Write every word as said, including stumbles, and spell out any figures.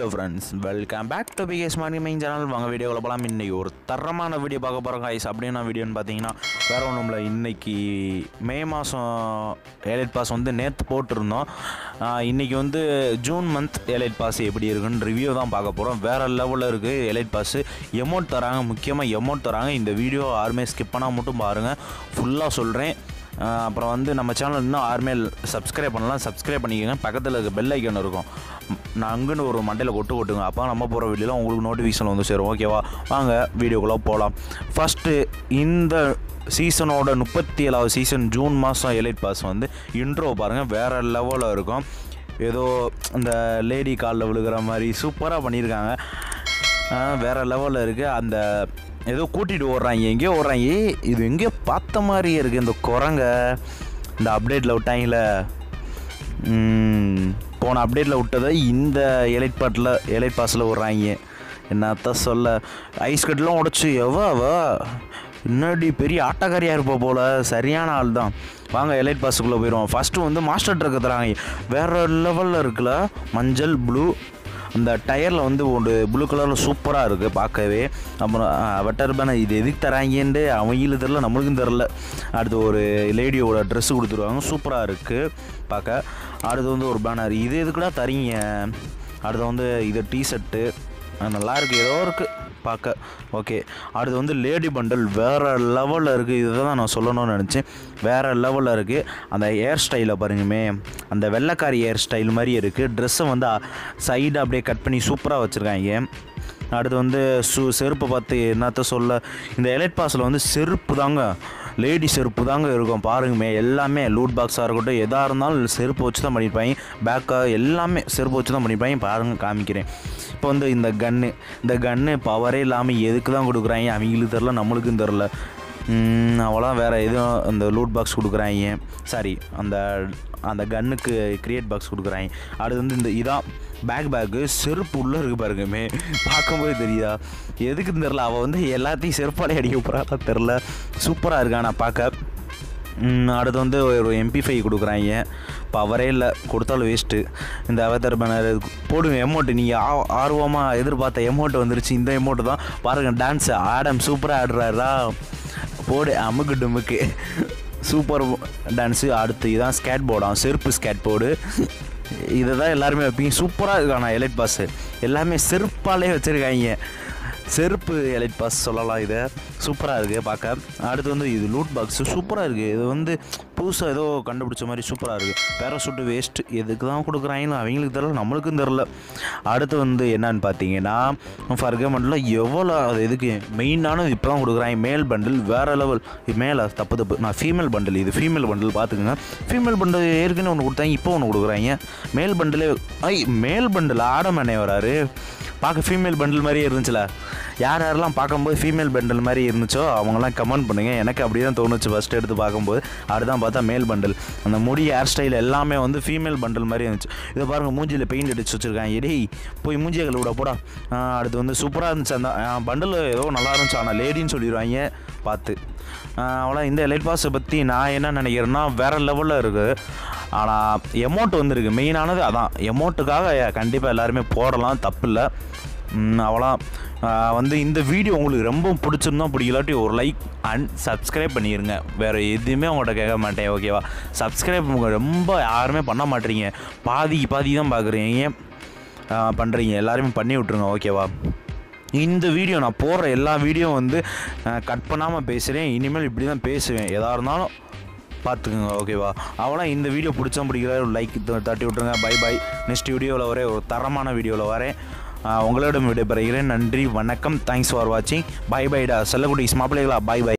Hello friends, welcome back to B S Money Main channel. வாங்க வீடியோக்குள்ள போலாம். இன்னைக்கு ஒரு தரமான வீடியோ பார்க்க போறோம் गाइस. அப்படினா வீடியோன்னு பாத்தீங்கன்னா வேற ஒண்ணுமில்ல. இன்னைக்கு மே மாசம் எலைட் பாஸ் வந்து நேத்து போட்டுருந்தோம். இன்னைக்கு வந்து ஜூன் மந்த் எலைட் பாஸ் எப்படி இருக்குன்னு ரிவ்யூ தான் பார்க்க போறோம். வேற லெவல்ல இருக்கு எலைட் பாஸ். எமௌண்ட் தராங்க, முக்கியமா எமௌண்ட் தராங்க. இந்த வீடியோ யாருமே ஸ்கிப் பண்ணாம மட்டும் பாருங்க. ஃபுல்லா சொல்றேன். அப்புறம் வந்து நம்ம சேனல் இன்னும் யாருமே சப்ஸ்கிரைப் பண்ணலாம், சப்ஸ்கிரைப் பண்ணிக்கோங்க. பக்கத்தில் இருக்க பெல் ஐக்கான் இருக்கும், நான் அங்குன்னு ஒரு மண்டையில் கொட்டு கொட்டுங்க. அப்போ நம்ம போகிற வீடியோலாம் உங்களுக்கு நோட்டிஃபிகேஷன் வந்து சேரும். ஓகேவா, வாங்க வீடியோக்குள்ளே போகலாம். ஃபஸ்ட்டு இந்த சீசனோட முப்பத்தி ஏழாவது சீசன் ஜூன் மாதம் எலைட் பாஸ் வந்து இன்ட்ரோ பாருங்கள், வேறு லெவலில் இருக்கும். ஏதோ இந்த லேடி காலில் விழுகிற மாதிரி சூப்பராக பண்ணியிருக்காங்க. வேறு லெவலில் இருக்குது. அந்த ஏதோ கூட்டிகிட்டு ஓடுறாங்க, எங்கேயோ ஓடுறாங்க. இது எங்கேயோ பார்த்த மாதிரியே இருக்குது. இந்த குரங்க இந்த அப்டேட்டில் விட்டாங்கள, போன அப்டேட்டில் விட்டதை இந்த எலைட் பாட்டில் எலைட் பாஸில் விட்றாங்க. என்னத்தான் சொல்ல, ஐஸ் கட்டெலாம் உடச்சி எவ்வளோ முன்னாடி பெரிய ஆட்டக்காரியாக இருப்போம் போல். சரியான ஆள் தான். வாங்க எலைட் பாஸுக்குள்ளே போயிடுவோம். ஃபஸ்ட்டு வந்து மாஸ்டர் ட்ரக்கு தராங்க, வேறு லெவலில் இருக்குல்ல. மஞ்சள் ப்ளூ, அந்த டயரில் வந்து ஒரு ப்ளூ கலரில் சூப்பராக இருக்குது பார்க்கவே. அப்புறம் வெட்டர் பேனர், இது எதுக்கு தராங்கன்ட்டு அவங்களும் தெரில, நம்மளுக்கும் தெரில. அடுத்து ஒரு லேடியோட ட்ரெஸ்ஸு கொடுத்துருவாங்க, சூப்பராக இருக்குது பார்க்க. அடுத்து வந்து ஒரு பேனர், இது எதுக்குடா தரீங்க. அடுத்து வந்து இது டிஷர்ட்டு நல்லாயிருக்கு, ஏதோ இருக்குது பார்க்க. ஓகே, அடுத்து வந்து லேடி பண்டல் வேறு லெவலில் இருக்குது. இதை தான் நான் சொல்லணும்னு நினச்சேன். வேறு லெவலில் இருக்குது. அந்த ஹேர் ஸ்டைலை பாருங்கமே, அந்த வெள்ளைக்காரி ஹேர் ஸ்டைல் மாதிரி இருக்குது. ட்ரெஸ்ஸை வந்து சைடு அப்படியே கட் பண்ணி சூப்பராக வச்சுருக்காங்க. அடுத்து வந்து சு செருப்பை பார்த்து என்னத்த சொல்ல, இந்த எலைட் பாஸில் வந்து செருப்பு தாங்க, லேடி செருப்பு தாங்க இருக்கும் பாருங்கமே. எல்லாமே லூட் பாக்ஸாக இருக்கட்டும், எதாக இருந்தாலும் செருப்பு வச்சு தான் பண்ணியிருப்பாங்க. பேக்காக எல்லாமே செருப்பு வச்சு தான் பண்ணியிருப்பாங்க. பாருங்கள், காமிக்கிறேன். இப்போ வந்து இந்த கன்று, இந்த கன்று பவரே இல்லாமல் எதுக்கு தான் கொடுக்குறாங்க அவங்களுக்கு தெரில, நம்மளுக்கும் தெரில. அவ்வளோ வேறு எதுவும் அந்த லூட் பாக்ஸ் கொடுக்குறாங்க. சாரி, அந்த அந்த கன்னுக்கு கிரியேட் பாக்ஸ் கொடுக்குறாங்க. அடுத்து வந்து இந்த இதான் பேக் பேக்கு, செருப்பு உள்ளே இருக்குது பாருங்கமே. பார்க்கும்போது தெரியுதா, எதுக்குன்னு தெரில. அவள் வந்து எல்லாத்தையும் செருப்பாலே அடிக்க போகிறாதான் தெரில. சூப்பராக இருக்கா நான் பார்க்க. அடுத்து வந்து ஒரு எம்பி ஃபைவ் கொடுக்குறாங்க, பவரே இல்லை, கொடுத்தாலும் வேஸ்ட்டு. இந்த அவதார் பேனர் போடுங்க எமௌண்ட்டு. நீங்கள் ஆ ஆர்வமாக எதிர்பார்த்த எமௌண்ட் வந்துருச்சு. இந்த எமௌண்ட்டு தான் பாருங்கள். டான்ஸு ஆடம் சூப்பராக ஆடுறாரா, போடு அமுக்கு டுமுக்கு, சூப்பர் டான்ஸு. அடுத்து இதான் ஸ்கேட் போர்டாம், செருப்பு ஸ்கேட் போர்டு. இதை தான் எல்லாருமே வைப்பீங்க. சூப்பராக இருக்காண்ணா எலைட் பாஸு. எல்லாமே செருப்பாலே வச்சுருக்காங்க. செருப்பு எலைட் பாஸ் சொல்லலாம். இதை சூப்பராக இருக்குது பார்க்க. அடுத்து வந்து இது லூட் பாக்ஸு சூப்பராக இருக்குது. இது வந்து புதுசாக ஏதோ கண்டுபிடிச்ச மாதிரி சூப்பராக இருக்குது. பேராசூட்டு வேஸ்ட்டு எதுக்கு தான் கொடுக்குறாங்கன்னு அவங்களுக்கு தெரில, நம்மளுக்கும் தெரில. அடுத்து வந்து என்னன்னு பார்த்தீங்கன்னா ஃபர்கமெண்ட்டில் எவ்வளோ அது எதுக்கு மெயினானது இப்போ தான் கொடுக்குறாங்க. மேல் பண்டில் வேறு லெவல். மேலே தப்பு தப்பு நான் ஃபீமேல் பண்டில், இது ஃபீமேல் பண்டில் பார்த்துக்குங்க. ஃபீமேல் பண்டில் ஏற்கனவே ஒன்று கொடுத்தாங்க, இப்போ ஒன்று கொடுக்குறாங்க. மேல் பண்டிலே ஐ மேல் பண்டில் ஆடமண்ணே வராரு. பார்க்க ஃபீமேல் பண்டில் மாதிரியே இருந்துச்சுல. யார் யாரெல்லாம் பார்க்கும்போது ஃபீமேல் பண்டில் மாதிரி இருந்துச்சோ அவங்களாம் கமெண்ட் பண்ணுங்கள். எனக்கு அப்படி தான் தோணுச்சு ஃபஸ்ட்டு எடுத்து பார்க்கும்போது. அடுதான் பார்த்தா மேல் பண்டில். அந்த முடி ஹேர் ஸ்டைல் எல்லாமே வந்து ஃபீமேல் பண்டில் மாதிரி இருந்துச்சு. இதை பாருங்கள், மூஞ்சியில் பெயிண்ட் அடிச்சு வச்சுருக்காங்க. எடே போய் மூஞ்சியை கழுவிட போடா. அடுத்து வந்து சூப்பராக இருந்துச்சு. அந்த பண்டில் ஏதோ நல்லா இருந்துச்சு, ஆனால் லேடின்னு சொல்லிடுவாங்க பார்த்து. அவ்வளோ இந்த எலைட் பாஸை பற்றி நான் என்ன நினைக்கிறேன்னா வேறு லெவலில் இருக்குது. ஆனால் எமௌண்ட் வந்துருக்கு, மெயினானது அதான். எமௌண்ட்டுக்காக கண்டிப்பாக எல்லாருமே போடலாம், தப்பு இல்லை. அவ்வளோ வந்து இந்த வீடியோ உங்களுக்கு ரொம்ப பிடிச்சிருந்தா பிடிக்கலாட்டி ஒரு லைக் அண்ட் சப்ஸ்கிரைப் பண்ணிடுங்க. வேறு எதுவுமே உங்கள்கிட்ட கேட்க மாட்டேன். ஓகேவா, சப்ஸ்கிரைப் ரொம்ப யாருமே பண்ண மாட்டேறீங்க, பாதிக்கு பாதி தான் பார்க்குறீங்க, பண்ணுறீங்க. எல்லாருமே பண்ணி விட்ருங்க. ஓகேவா, இந்த வீடியோ நான் போடுற எல்லா வீடியோ வந்து கட் பண்ணாமல் பேசுகிறேன். இனிமேல் இப்படி தான் பேசுவேன், எதாக இருந்தாலும் பார்த்துக்குங்க. ஓகேவா, அவ்வளோ இந்த வீடியோ பிடிச்சா பிடிக்கல ஒரு லைக் தட்டி விட்ருங்க. By by. நெக்ஸ்ட் வீடியோவில் வரேன், ஒரு தரமான வீடியோவில் வரேன். உங்களிடம் விடைபெறுகிறேன். நன்றி, வணக்கம். தேங்க்ஸ் ஃபார் வாட்சிங். பை பைடா செல்லக்குட்டி மாப்பிள்ளைகளா, பை பை.